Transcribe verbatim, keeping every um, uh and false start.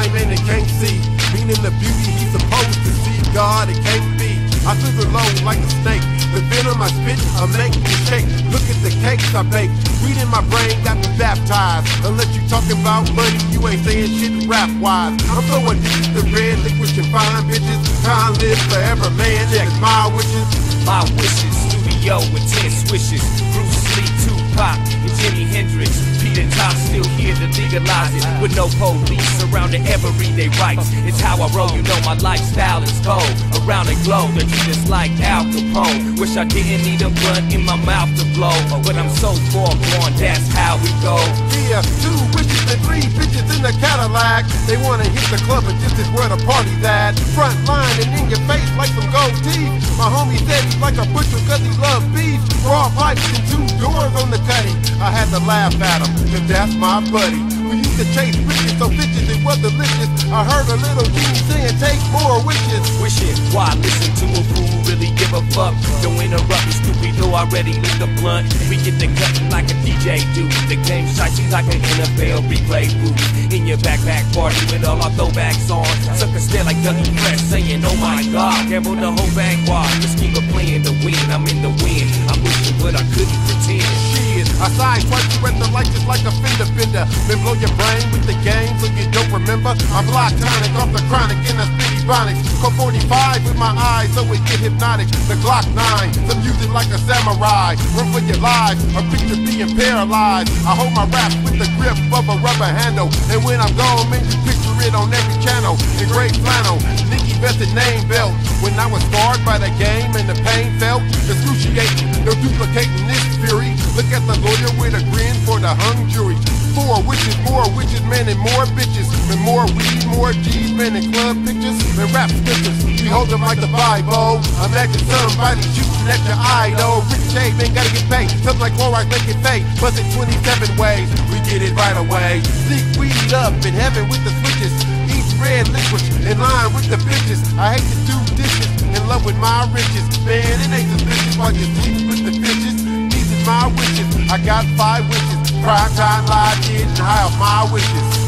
blind man that can't see, meaning the beauty he's supposed to see. God, it can't be. I slither low like a snake. The venom I spit, I make me shake. Look at the cakes I bake. Weed in my brain got me baptized. Unless you talking about money, you ain't saying shit rap-wise. I'm so addicted to red liquid and fine bitches. Time live forever, man. It is my wishes. My wishes, studio with ten swishes. Bruce Lee, Tupac, and Jimi Hendrix. Peter Tosh still here to legalize it. With no police surrounding everyday rights. It's how I roll, you know my lifestyle is cold. Around the globe, the treat is like Al Capone. Wish I didn't need a blunt in my mouth to blow, but I'm so far gone, that's how we go. Yeah, two witches and three bitches in the Cadillac. They wanna hit the club, but this is where the party's at. Front line and in your face like some gold teeth. My homie said he's like a butcher cause he loves beef. Raw pipes and two doors on the cutty. I had to laugh at him, cause that's my buddy. We used to chase bitches, so bitches it was delicious. I heard a little genie saying take more wishes. Wishing, why listen to a fool really give a fuck? Don't interrupt me, stupid, though I already lit the blunt. We get the cutting like a D J do. The game shiny like an N F L replay booth. In your backpack party with all our throwbacks on. Suckers stare like Dougie Fresh saying, oh my God, gamble the whole bank wide. Just keep it playing the win, I'm in the win. I'm wishing but I couldn't pretend. Shit, I side swipe you at the light just like a fender bender. Then blow your brain with the game so you don't remember. I'm block tonic off the chronic in a speedy bonics. Code forty-five with my eyes so it get hypnotic. The Glock nine, some use it like a samurai. Run for your life, or picture being paralyzed. I hold my rap with the grip of a rubber handle. And when I'm gone, man, you picture it on every channel. In gray flannel, Nicky vested name belt. When I was scarred by the game and the pain felt excruciating, no duplicating this fury. Look at the lawyer with a grin for the hung jury. Four witches, more witches, man, and more bitches. And more weed, more G's, man, and club pictures. And rap scriptures, we hold them like the Bible. Imagine somebody shooting at your idol. Rich J, man, gotta get paid. Something like Clorox, make it fake. Bust it twenty-seven ways, we get it right away. Sneak weed up in heaven with the switches. Eat red liquids in line with the bitches. I hate to do dishes, in love with my riches. Man, it ain't suspicious while you sleep with the bitches. These is my wishes, I got five wishes. Prime time live, getting high off my wishes.